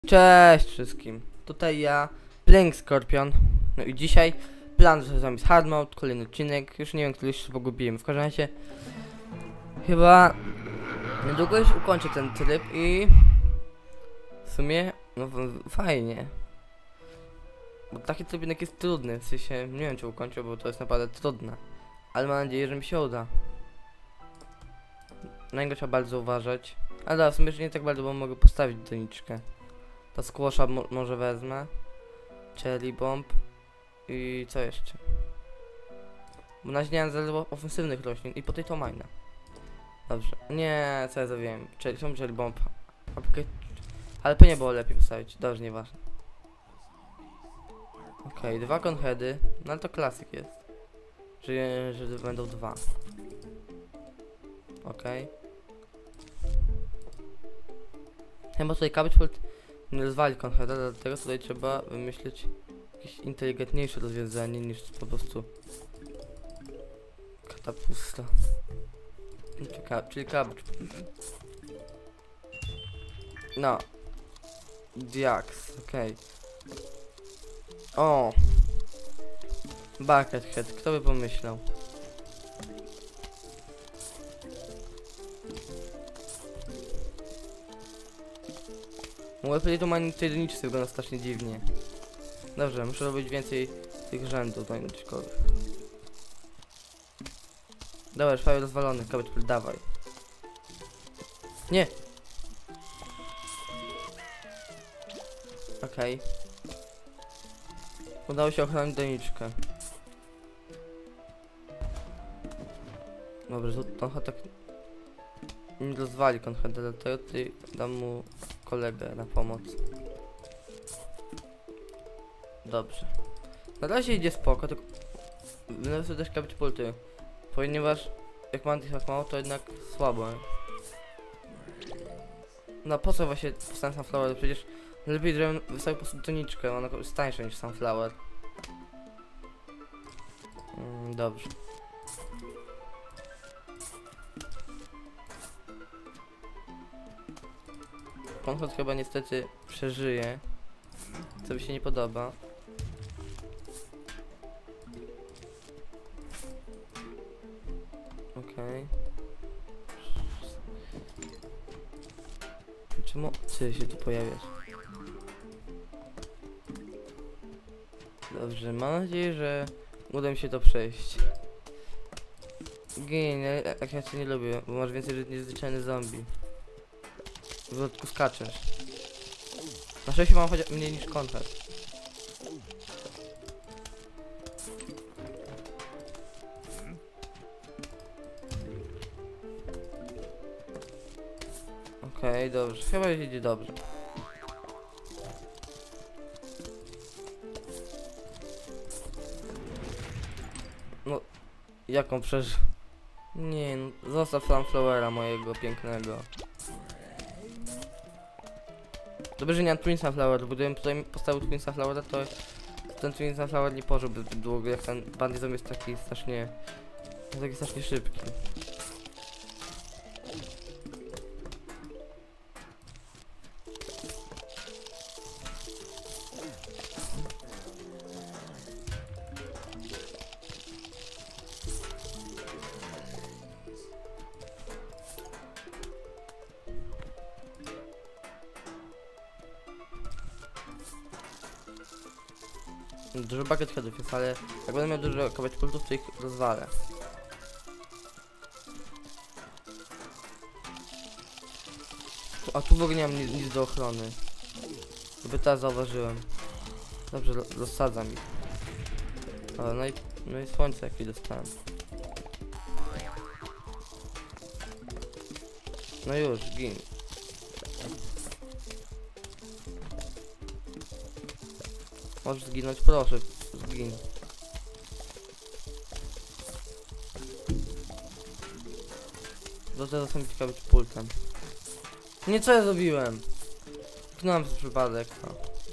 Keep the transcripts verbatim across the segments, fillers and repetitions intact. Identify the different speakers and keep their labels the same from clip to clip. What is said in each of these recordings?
Speaker 1: Cześć wszystkim, tutaj ja, Playing Scorpion. No i dzisiaj plan z wami z Hard Mode, kolejny odcinek. Już nie wiem, który się pogubiłem. W każdym razie chyba niedługo już ukończę ten tryb i w sumie no fajnie. Bo taki tryb jednak jest trudny, w sensie nie wiem czy ukończę, bo to jest naprawdę trudne. Ale mam nadzieję, że mi się uda. Na niego trzeba bardzo uważać. Ale dobra, w sumie że nie tak bardzo, bo mogę postawić doniczkę. Ta squasha mo może wezmę. Cherry bomb. I co jeszcze? Bo na razie nie mam zero ofensywnych roślin. I potato mine. Dobrze. Nie, co ja zrobiłem? Cherry, są cherry bomb. Ale pewnie było lepiej postawić. Dobrze, nieważne. Okej, okay, dwa conheady. No ale to klasyk jest. Że, że będą dwa. Okej. Okay. Chyba tutaj cabbage field nie rozwali conheada, dlatego tutaj trzeba wymyślić jakieś inteligentniejsze rozwiązanie niż po prostu katapusta. Czyli cabbage. No. Diax, okej. Okay. O! Bucket head, kto by pomyślał? Mogę powiedzieć, to ma tej doniczce wygląda strasznie dziwnie. Dobrze, muszę robić więcej tych rzędów doniczkowych. Dobra, już prawie rozwalony, cabbage field, dawaj. Nie! Okej. Okay. Udało się ochronić doniczkę. Dobrze, to on tak nie rozwali konfedera, dlatego tutaj dam mu kolegę na pomoc. Dobrze. Na razie idzie spoko, tylko będę sobie też cabbage pulty, ponieważ jak mam tych tak mało, to jednak słabo. No po co właśnie powstałem sunflower? Przecież lepiej, żebym wystawił po prostu doniczkę, ona jest tańsza niż sunflower. Mm, dobrze. Konflikt chyba niestety przeżyje, co mi się nie podoba. Okej. Okay. Czemu ty się tu pojawiasz? Dobrze, mam nadzieję, że uda mi się to przejść. Gin, jak ja cię nie lubię, bo masz więcej niezwyczajny zombie. W dodatku skaczesz. Na szczęście mam chociaż mniej niż kontakt. Okej, okay, dobrze. Chyba idzie dobrze. No, jaką przeżył? Nie, no, zostaw sunflowera mojego pięknego. Dobrze, że nie mam Twin Sunflower, bo gdybym tutaj postawił Twin Sunflower, to ten Twin Sunflower nie pożyłby zbyt długo, jak ten bandyzm jest taki strasznie, taki strasznie szybki. Dużo bucket headów jest, ale jak będę miał dużo cabbage pultów, to ich rozwalę. A tu w ogóle nie mam nic, nic do ochrony. Gdyby teraz zauważyłem. Dobrze, rozsadzam ich. Ale no i, no i słońce jakieś dostałem. No już, gin. Możesz zginąć, proszę, zgin. Do tego są ciekawy pultem. Nie, co ja zrobiłem? Tknąłem przez przypadek, no.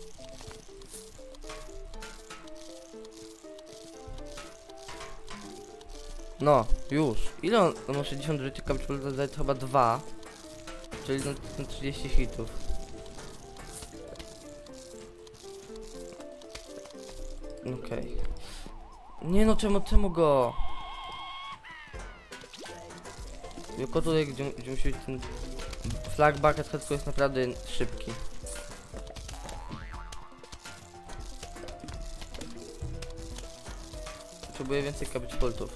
Speaker 1: No, już. Ile on, on ma sześćdziesiąt życia, cabbage pult to chyba dwa. Czyli na, na trzydzieści hitów. Okej. Nie no, czemu, czemu go? Tylko tutaj, gdzie, gdzie musi być ten flag bucket, tylko jest naprawdę szybki. Potrzebuję więcej cabbage pultów.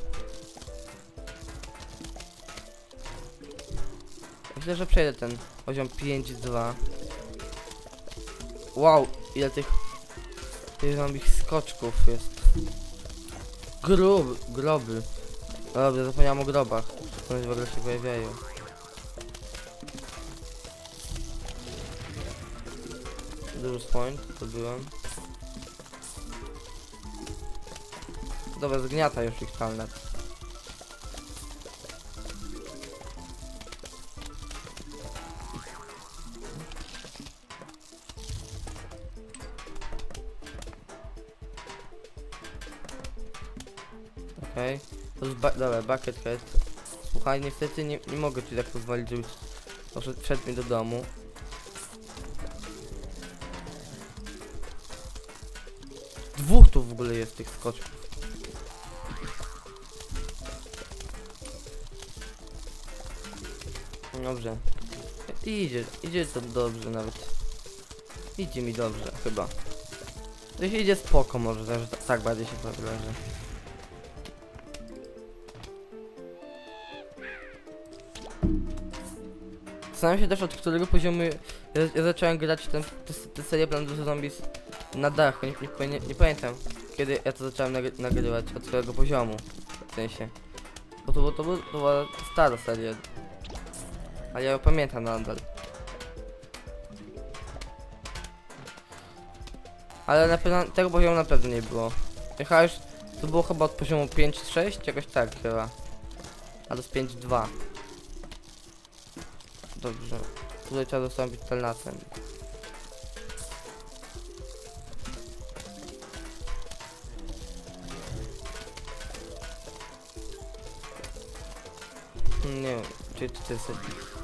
Speaker 1: Myślę, że przejdę ten poziom pięć dwa. Wow, ile tych tych zombich skoczków jest. Grób, groby. Dobra, zapomniałem o grobach. One w ogóle się pojawiają. Dużo point, to byłem. Dobra, zgniata już ich talnet. Okej, okay. To jest ba dobra, bucket head. Słuchaj, niestety nie, nie mogę ci tak pozwolić, żebyś wszedł mi do domu. Dwóch tu w ogóle jest tych skoczków. Dobrze. Idzie, idzie to dobrze nawet. Idzie mi dobrze, chyba. To się idzie spoko może, że tak bardziej się wyrażę. Zastanawiam się też, od którego poziomu ja, ja zacząłem grać ten, tę serię Plants versus. Zombies na dachu. Nie, nie, nie, nie pamiętam, kiedy ja to zacząłem nagry nagrywać, od którego poziomu. W sensie. Bo to, bo to, to była stara seria. Ale ja ją pamiętam nadal. Ale na pewno tego poziomu na pewno nie było. Jechałem już, to było chyba od poziomu pięć sześć, jakoś tak chyba. A to jest pięć dwa. Dobrze. Tutaj trzeba dostąpić telnatem. Nie wiem, czy to jest...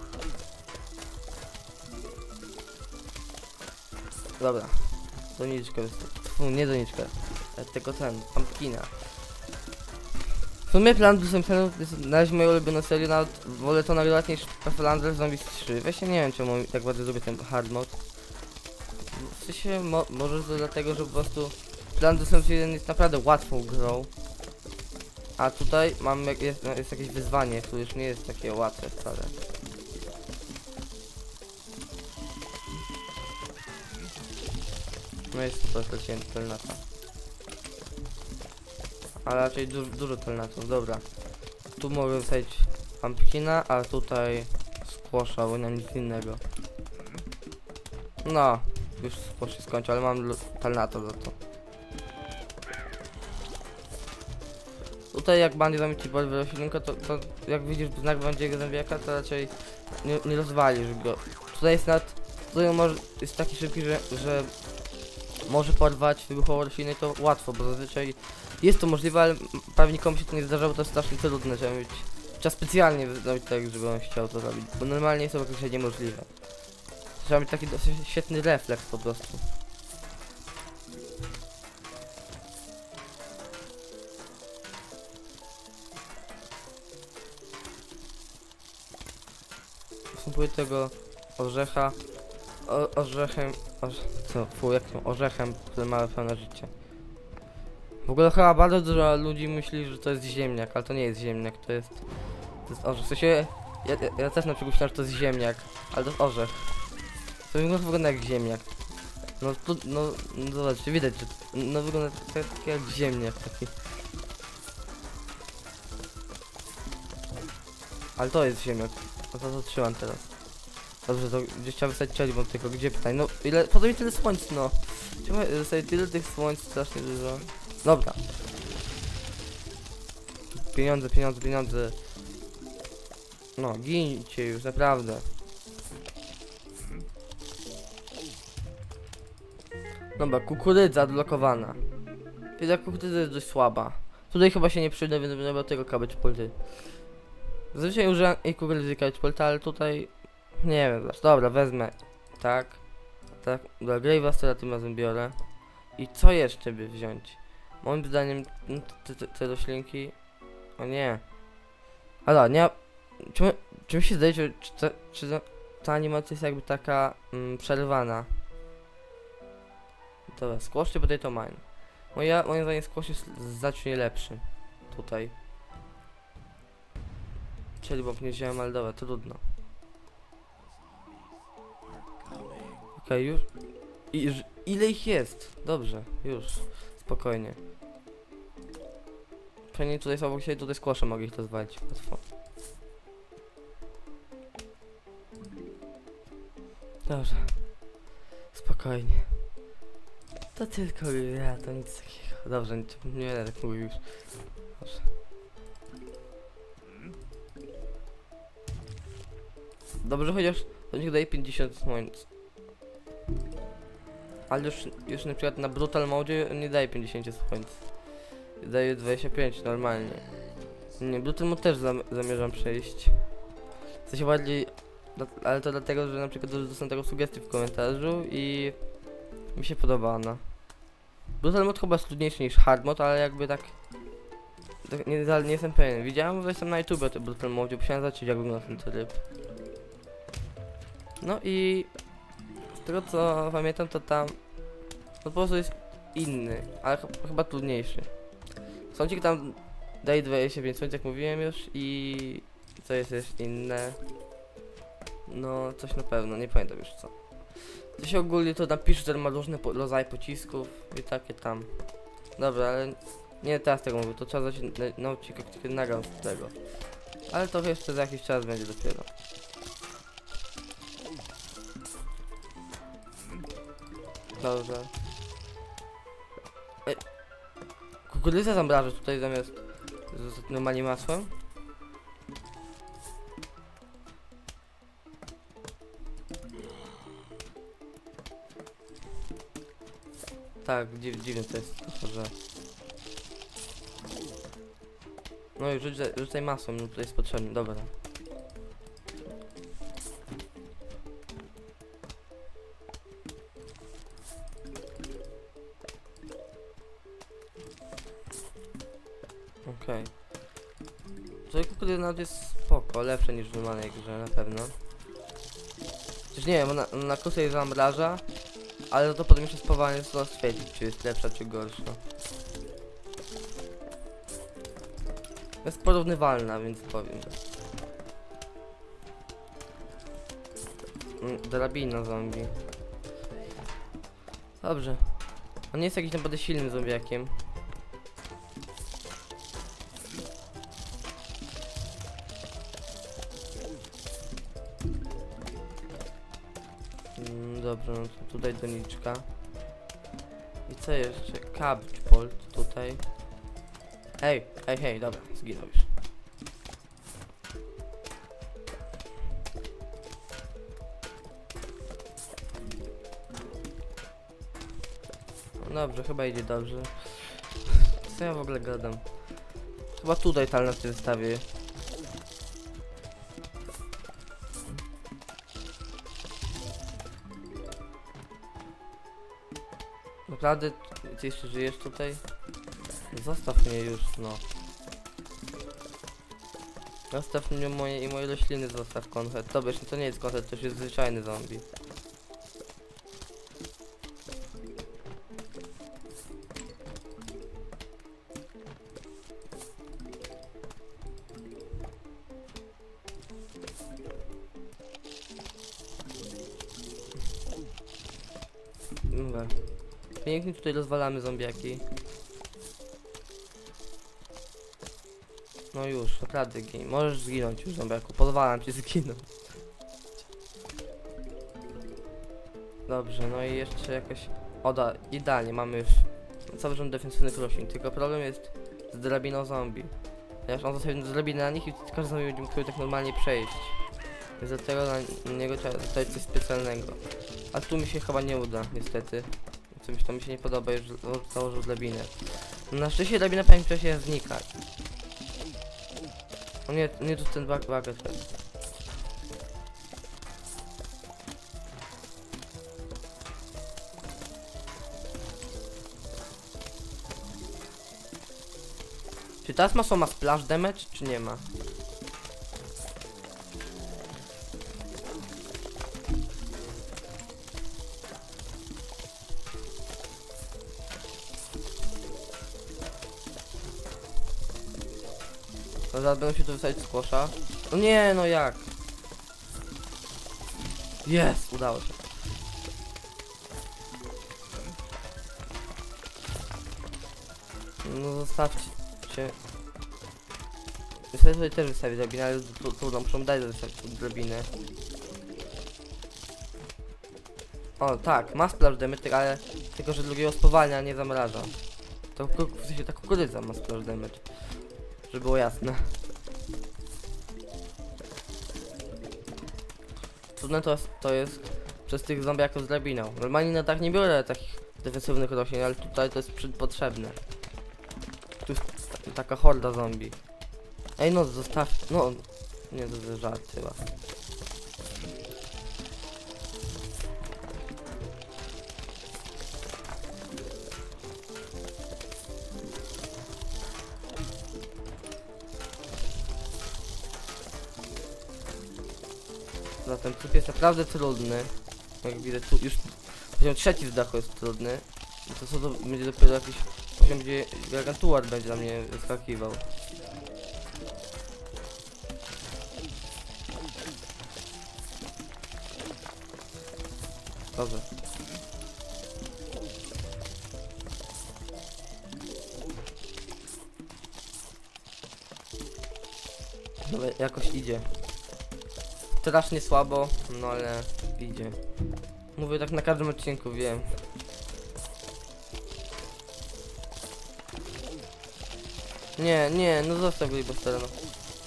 Speaker 1: Dobra. Doniczka wystarczy. Nie doniczka. Tylko ten, pumpkina. W sumie Plants versus. jest na razie moja ulubiona seria, nawet wolę to nagrywać niż Plants versus. Zombies trzy. Właśnie nie wiem, czemu tak bardzo lubię ten hard mode. W sensie, mo może to dlatego, że po prostu Plants versus. jeden jest naprawdę łatwą grą. A tutaj mam, jest, jest jakieś wyzwanie, które już nie jest takie łatwe wcale. No jest super, straciłem telnata. A raczej du dużo telnatów, dobra. Tu mogę wsadzić pumpkina, a tutaj squasha, bo nie mam nic innego. No, już squash się skończył, ale mam telnata za to. Tutaj jak będzie zamieć ci bol wyroślinka, to, to jak widzisz znak bandziego zębiaka, to raczej nie, nie rozwalisz go. Tutaj jest nawet, tutaj może jest taki szybki, że, że może porwać wybuchową roślinę, to łatwo, bo zazwyczaj jest to możliwe, ale pewnie komuś się to nie zdarzało, to jest strasznie trudne, trzeba mieć, trzeba specjalnie zrobić tak, żeby on chciał to zrobić, bo normalnie jest to praktycznie niemożliwe. Trzeba mieć taki dosyć świetny refleks po prostu. Spróbuję tego orzecha, o, orzechem, orze, co, fu, jak to, orzechem, który ma pełne życie. W ogóle chyba bardzo dużo ludzi myśli, że to jest ziemniak, ale to nie jest ziemniak, to jest, to jest orzech. W sensie, ja, ja, ja też na przykład myślałem, że to jest ziemniak, ale to jest orzech. To wygląda, wygląda jak ziemniak. No tu, no, no zobaczcie, widać, że, no wygląda tak, tak jak ziemniak taki. Ale to jest ziemniak, no to, to trzymam teraz. Dobrze, to gdzieś trzeba wystać cieli, bo tylko gdzie pytań, no ile, po co mi tyle słońc, no. Czemu sobie tyle tych słońc, strasznie dużo. Dobra. Pieniądze, pieniądze, pieniądze. No, gincie już, naprawdę. Dobra, kukurydza odblokowana. I ta kukurydza jest dość słaba. Tutaj chyba się nie przyda, więc będę tego cabbage pulty. Zazwyczaj użyłem i kukurydzy cabbage pulty, ale tutaj... Nie wiem, dobra, wezmę. Tak. Tak, do Grave'a tym razem biorę. I co jeszcze by wziąć? moim zdaniem no, te, te, te roślinki... O nie. Ale nie... Czy, czy mi się zdaje, że czy, ta, czy ta, ta animacja jest jakby taka mm, przerwana? Dobra, squash czy potato mine? Moja, moim zdaniem squash jest znacznie lepszy. Tutaj. Czyli bo nie wziąłem, ale dobra, trudno. Okej, okay, już... I, ile ich jest? Dobrze, już. Spokojnie. Pewnie tutaj są obok siebie, tutaj squasha mogę ich rozwalić. Łatwo. Dobrze. Spokojnie. To tylko ja, to nic takiego. Dobrze, nie, nie będę tak mówił już. Dobrze. Dobrze, chociaż to niech daje pięćdziesiąt słońc. Ale już, już na przykład na brutal mode nie daje pięćdziesiąt słońc. Daje dwadzieścia pięć normalnie. Nie, brutal mode też zam zamierzam przejść. W sensie bardziej... Ale to dlatego, że na przykład dostałem taką sugestię w komentarzu i... Mi się podoba ona. Brutal mode chyba jest trudniejszy niż hard mode, ale jakby tak... tak nie, nie jestem pewien. Widziałem, że jestem na YouTube o tym brutal mode, musiałem zobaczyć jak wygląda ten tryb. No i... Z tego co pamiętam, to tam... No po prostu jest inny, ale ch chyba trudniejszy. Sądzik tam daje dwadzieścia pięć słońc, jak mówiłem już, i... Co jest jeszcze inne? No, coś na pewno, nie pamiętam już co. To się ogólnie to napisze, że ma różne po rodzaje pocisków i takie tam. Dobra, ale nie teraz tego mówię, to trzeba zacząć na odcinek, kiedy nagram z tego. Ale to jeszcze za jakiś czas będzie dopiero. Dobrze. Ej. Kukurydzę zamrażę tutaj zamiast z normalnie masłem. Tak, dziw, dziwne to jest, że... No i rzucaj, rzucaj masłem, no tutaj jest potrzebny, dobra. Okej. Okay. Tutaj kukurydza nawet jest spoko, lepsze niż w normalnej grze, na pewno. Chociaż nie wiem, na, na kusę jej zamraża, ale to potem jeszcze spowalnie to stwierdzić, czy jest lepsza, czy gorsza. Jest porównywalna, więc powiem. Mm, drabina zombie. Dobrze. On nie jest jakiś naprawdę silnym zombiakiem. Mm, dobrze, no to tutaj doniczka. I co jeszcze? Cabbage bolt tutaj. Hej, hej, hej, dobra, zginął już. No dobrze, chyba idzie dobrze. Co ja w ogóle gadam? Chyba tutaj tal na tym wystawie. Naprawdę, ty jeszcze żyjesz tutaj? Zostaw mnie już, no. Zostaw mnie moje i moje rośliny, zostaw konfet. Dobra, to nie jest konfet, to już jest zwyczajny zombie. Dobra. Pięknie tutaj rozwalamy zombiaki. No już, naprawdę gin. Możesz zginąć już, zombiaku. Pozwalam ci zginąć. Dobrze, no i jeszcze jakoś... Oda, idealnie, mamy już cały rząd defensywnych roślin. Tylko problem jest z drabiną zombie. Ponieważ on zostawił drabinę na nich i każdy zombie będzie mógł tak normalnie przejść. Więc dlatego na niego trzeba zostawić coś specjalnego. A tu mi się chyba nie uda, niestety. Coś to mi się nie podoba, już założył drabinę. Na szczęście drabina po jakimś czasie znika. O nie, nie tu ten bug, bucket jest. Czy teraz ma ma splash damage, czy nie ma? No zaraz będą się tu wysadzić z kosza. No nie, no jak? Jest, udało się. No zostawcie. Ja sobie tutaj też wystawię drabinę, ale tu, tu no, muszą dać wystawić drabinę. O tak, ma splash damage, ale tylko że drugiego spowalnia, nie zamraża. To w sensie ta kukurydza ma splash damage. Żeby było jasne. Trudne to jest, to jest przez tych zombiaków z drabiną. Normalnie na tak nie biorę takich defensywnych roślin, ale tutaj to jest potrzebne. Tu jest taka horda zombie. Ej no zostaw... no... nie, to jest żart chyba. Zatem typ jest naprawdę trudny. Jak widzę tu już poziom trzeci z dachu jest trudny. I to co to będzie dopiero jakiś poziom, gdzie gargantuar będzie na mnie wyskakiwał. Dobrze. Dobra, jakoś idzie. Strasznie słabo, no ale idzie. Mówię tak na każdym odcinku, wiem. Nie, nie, no zostaw Glibostera, no.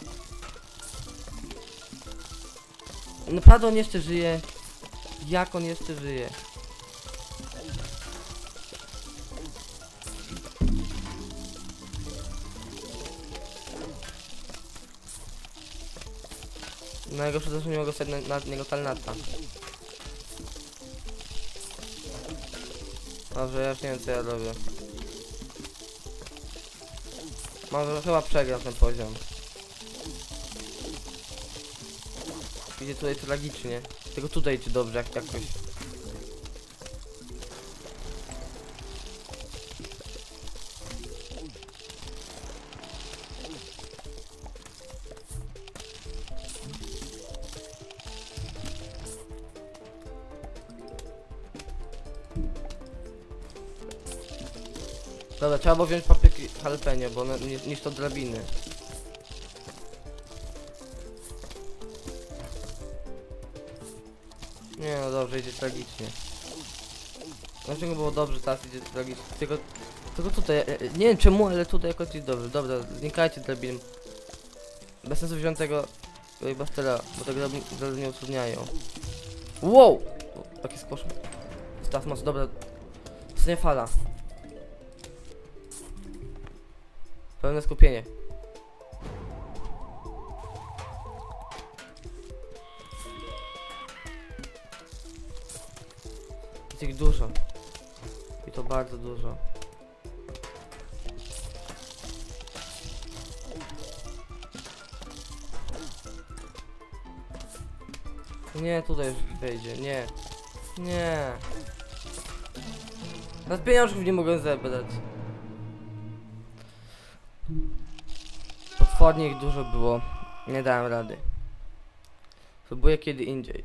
Speaker 1: Naprawdę on jeszcze żyje. Jak on jeszcze żyje? Najgorsze to, że nie mogę sobie na, na niego talnata. Dobrze, ja już nie wiem co ja robię. Może chyba przegram ten poziom. Idzie tutaj tragicznie. Tylko tutaj idzie dobrze, jak jakoś. Dobra, trzeba było wziąć papryki jalapeno, bo one ni niż to drabiny. Nie no dobrze, idzie tragicznie. Dlaczego było dobrze, teraz idzie tragicznie. Tylko, tylko tutaj, nie wiem czemu, ale tutaj jakoś jest dobrze. Dobra, znikajcie drabin. Bez sensu wziąć tego Glibostera, bo tego drabiny nie utrudniają. Wow! Taki skłosz. Teraz mocno, dobra. Ostatnia fala. Pełne skupienie. Jest ich dużo. I to bardzo dużo. Nie, tutaj już wejdzie, nie. Nie. Nawet pieniążków nie mogę zebrać. Potwornie ich dużo było. Nie dałem rady. Próbuję kiedy indziej.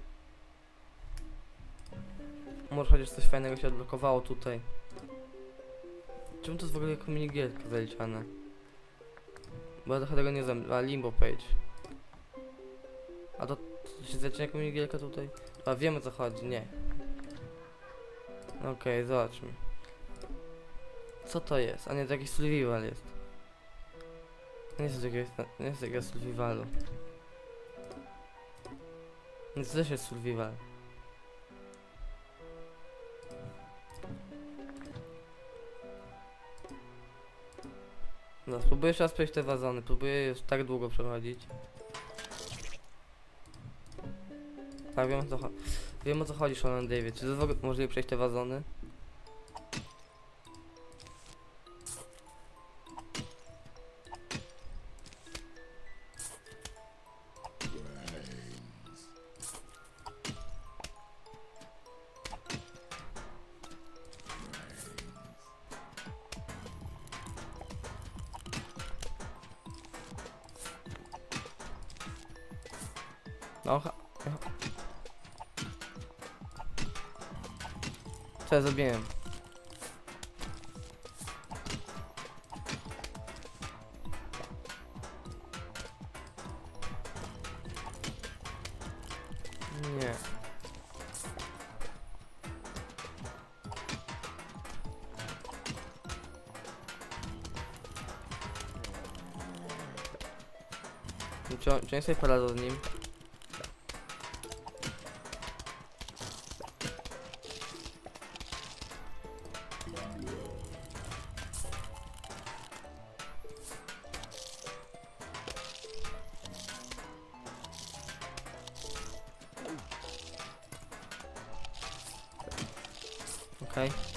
Speaker 1: Może chociaż coś fajnego się odblokowało tutaj. Czemu to jest w ogóle jako minigierka zaliczane? Bo ja trochę tego nie znam. A limbo page. A to, to się zaczyna jako minigierka tutaj? A wiem o co chodzi, nie. Okej, okay, zobaczmy. Co to jest? A nie, to jakiś survival jest. Nie jest jakiegoś, nie jest jakiegoś survivalu. Nie, to też jest survival. No, spróbuję jeszcze raz przejść te wazony, próbuję już tak długo przechodzić. Tak, wiem o co, wiem o co chodzi, Sean David. Czy to jest w ogóle możliwe przejść te wazony? No, ha, ha. Co ja zrobiłem? Nie. Czy, czy nie sobie poradzę z nim? Okej. Okay.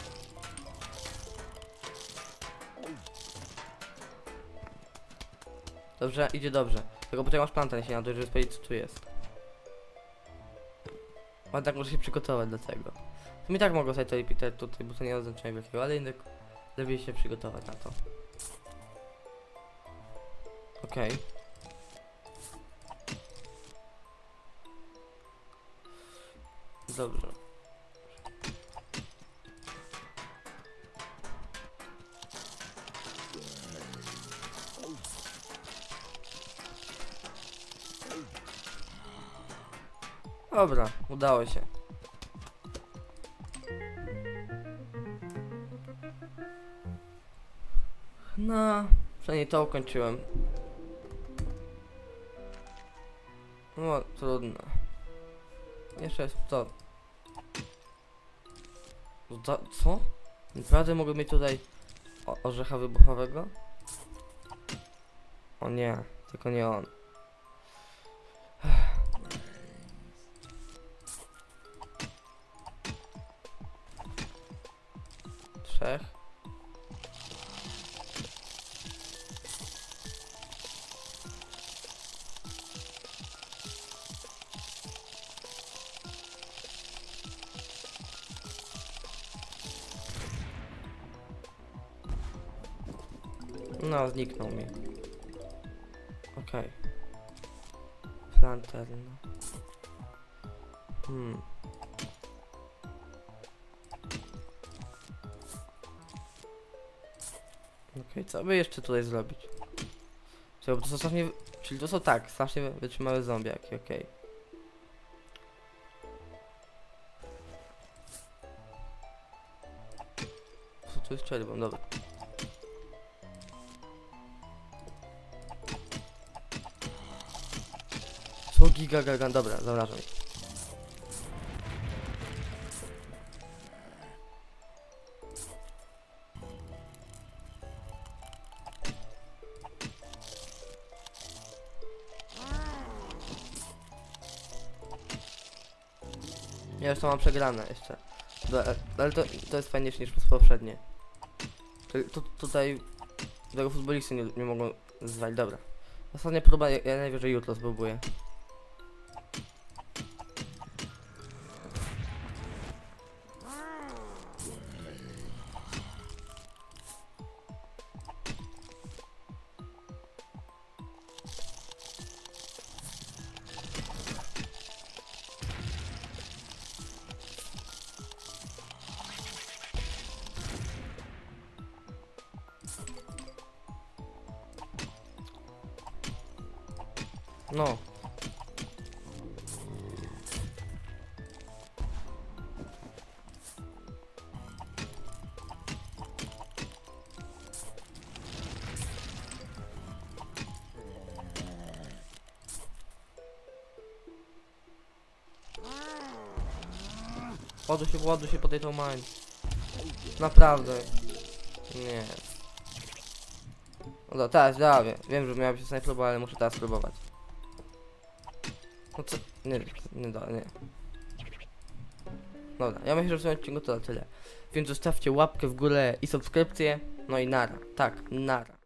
Speaker 1: Dobrze, idzie dobrze. Tylko poczekaj, masz planta się na to, żeby powiedzieć, co tu jest. Ale tak muszę się przygotować do tego. To mi tak mogło sobie tutaj pitać tutaj, bo to nie ma znaczenia wielkiego, ale jednak lepiej się przygotować na to. Okej. Okay. Dobrze. Dobra, udało się. No, przynajmniej to ukończyłem. No, trudno. Jeszcze jest to. to co? Naprawdę mogę mieć tutaj o orzecha wybuchowego? O nie, tylko nie on. Trzech. No, zniknął mi. Okej. Okay. Lantern. Hmm. Okej, okay, co by jeszcze tutaj zrobić? Czyli to są strasznie... Czyli to są tak, strasznie wytrzymałe zombiaki, okej. Okay. Co tu jest czerwon, dobra. Co giga gagan, dobra, zamrażam. Ja już to mam przegrane jeszcze. Do, ale to, to jest fajniejsze niż poprzednie. Tu, tutaj tego futbolisty nie, nie mogą zwalić, dobra. Ostatnia próba, ja, ja najwyżej jutro spróbuję. No. Ładuj się, ładuj się po tej to mine. Naprawdę. Nie. No teraz, ja wiem, wiem, że miała być ostatnia próba, ale muszę teraz spróbować. No co? Nie, nie da, nie. Dobra, ja myślę, że w tym odcinku to tyle. Więc zostawcie łapkę w górę i subskrypcję. No i nara. Tak, nara.